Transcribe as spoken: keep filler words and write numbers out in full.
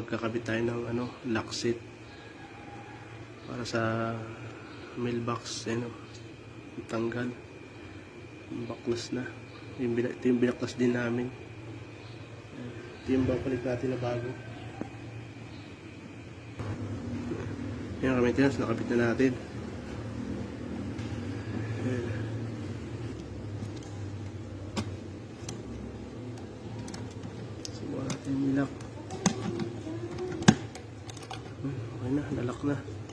magkakabit tayo ng ano, lock set para sa mailbox, ano, tanggal, baklas na. Yung, ito yung binaklas din namin. Ito yung babalik natin na bago. Yung maintenance, nakabit na natin. Ayan. Subukan natin yung lock. Okay na, nalock na.